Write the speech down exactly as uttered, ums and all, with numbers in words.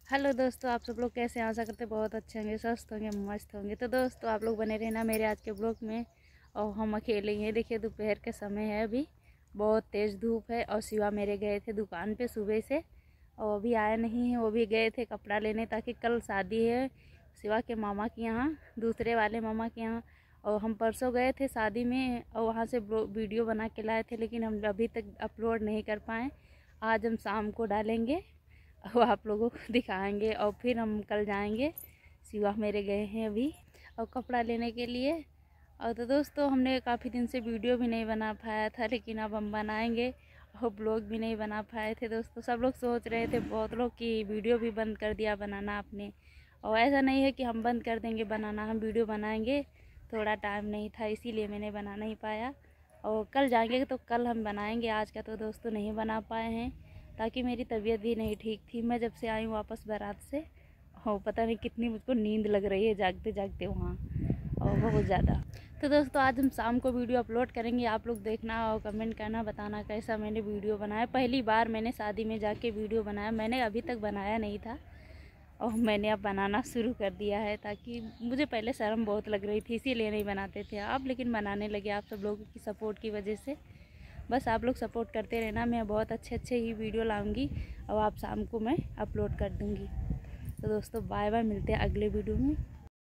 Hello दोस्तों, आप सब लोग कैसे हैं? आशा करते हैं बहुत अच्छे होंगे, स्वस्थ होंगे, मस्त होंगे। तो दोस्तों आप लोग बने रहना मेरे आज के ब्लॉग में। और हम अकेले ही हैं। देखिए दोपहर के समय है, अभी बहुत तेज़ धूप है। और शिवा मेरे गए थे दुकान पे सुबह से, और अभी आए नहीं हैं। वो भी गए थे कपड़ा लेने, ताकि कल शादी है शिवा के मामा के यहाँ, दूसरे वाले मामा के यहाँ। और हम परसों गए थे शादी में, और वहाँ से वीडियो बना के लाए थे, लेकिन हम अभी तक अपलोड नहीं कर पाए। आज हम शाम को डालेंगे, वो आप लोगों को दिखाएंगे। और फिर हम कल जाएंगे। शिवा मेरे गए हैं अभी और कपड़ा लेने के लिए। और तो दोस्तों हमने काफ़ी दिन से वीडियो भी नहीं बना पाया था, लेकिन अब हम बनाएंगे। और ब्लॉग भी नहीं बना पाए थे दोस्तों। सब लोग सोच रहे थे, बहुत लोग, कि वीडियो भी बंद कर दिया बनाना आपने। और ऐसा नहीं है कि हम बंद कर देंगे बनाना, हम वीडियो बनाएंगे। थोड़ा टाइम नहीं था, इसीलिए मैंने बना नहीं पाया। और कल जाएंगे तो कल हम बनाएंगे। आज का तो दोस्तों नहीं बना पाए हैं, ताकि मेरी तबीयत भी नहीं ठीक थी। मैं जब से आई हूँ वापस बारात से, हो पता नहीं कितनी मुझको नींद लग रही है जागते जागते वहाँ, और बहुत ज़्यादा। तो दोस्तों आज हम शाम को वीडियो अपलोड करेंगे। आप लोग देखना और कमेंट करना, बताना कैसा मैंने वीडियो बनाया। पहली बार मैंने शादी में जाके वीडियो बनाया, मैंने अभी तक बनाया नहीं था। और मैंने अब बनाना शुरू कर दिया है, ताकि मुझे पहले शर्म बहुत लग रही थी, इसीलिए नहीं बनाते थे आप, लेकिन बनाने लगे आप सब लोगों की सपोर्ट की वजह से। बस आप लोग सपोर्ट करते रहना, मैं बहुत अच्छे अच्छे ही वीडियो लाऊंगी, और आप शाम को मैं अपलोड कर दूंगी। तो दोस्तों बाय बाय, मिलते हैं अगले वीडियो में।